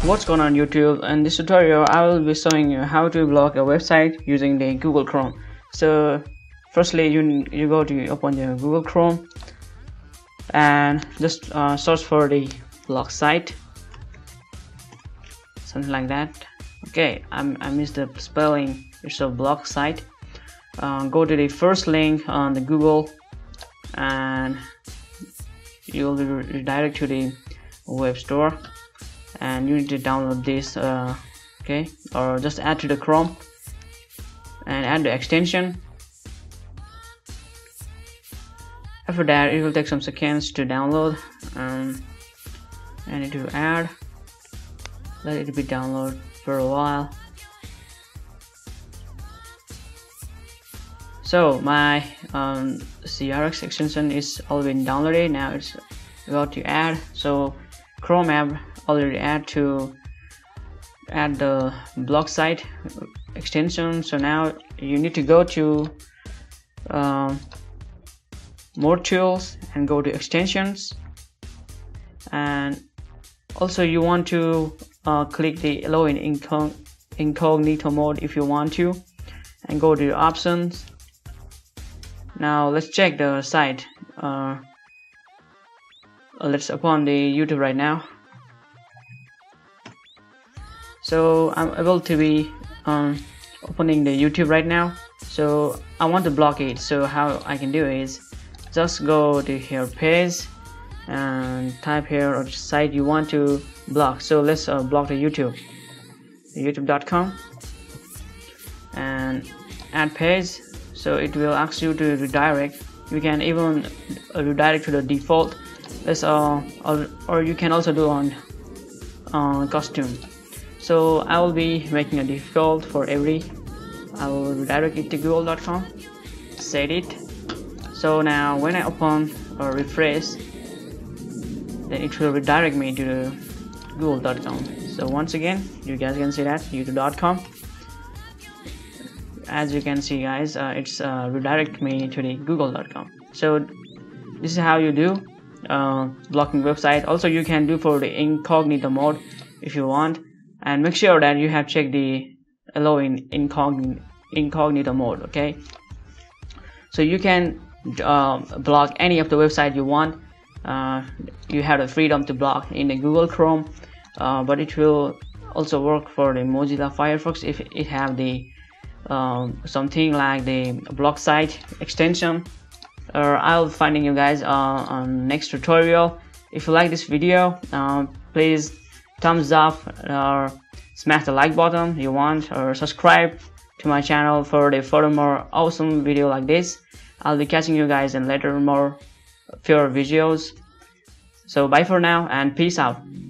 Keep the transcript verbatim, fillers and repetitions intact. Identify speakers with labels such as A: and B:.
A: What's going on YouTube? In this tutorial I will be showing you how to block a website using the Google Chrome. So firstly you you go to open your Google Chrome and just uh, search for the block site, something like that. Okay, I'm, I missed the spelling. It's a block site. Uh, go to the first link on the Google and you'll be redirected to the web store, and you need to download this uh, okay, or just add to the Chrome and add the extension. After that it will take some seconds to download. um, I need to add, let it be download for a while. So my um, C R X extension is already downloaded. Now it's about to add. So Chrome app already add to add the block site extension. So now you need to go to um, more tools and go to extensions, and also you want to uh, click the allow in incog incognito mode if you want to, and go to options. Now let's check the site. Uh, let's open the YouTube right now. So I'm able to be um, opening the YouTube right now. So I want to block it. So how I can do is just go to here page and type here or site you want to block. So let's uh, block the YouTube, youtube dot com, and add page. So it will ask you to redirect. You can even uh, redirect to the default. Let's uh, or, or you can also do on uh, custom. So I will be making a default for every. I will redirect it to google dot com. Set it. So now when I open or refresh, then it will redirect me to the google dot com. So once again, you guys can see that youtube dot com. As you can see guys, uh, it's uh, redirect me to the google dot com. So this is how you do uh, blocking website. Also you can do for the incognito mode if you want, and make sure that you have checked the allow in incognito, incognito mode. Okay, so you can uh, block any of the website you want. Uh, you have the freedom to block in the Google Chrome, uh, but it will also work for the Mozilla Firefox if it have the um, something like the block site extension. Or I'll finding you guys uh, on next tutorial. If you like this video, uh, please thumbs up or smash the like button you want, or subscribe to my channel for the furthermore awesome video like this. I'll be catching you guys in later more fewer videos. So bye for now and peace out.